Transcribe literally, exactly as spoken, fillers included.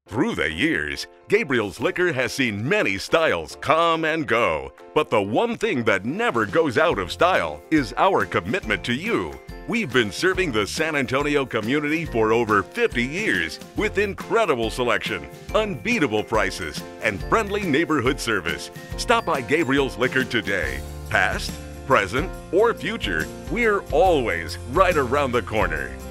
Through the years, Gabriel's Liquor has seen many styles come and go. But the one thing that never goes out of style is our commitment to you. We've been serving the San Antonio community for over fifty years with incredible selection, unbeatable prices, and friendly neighborhood service. Stop by Gabriel's Liquor today. Past, present, or future, we're always right around the corner.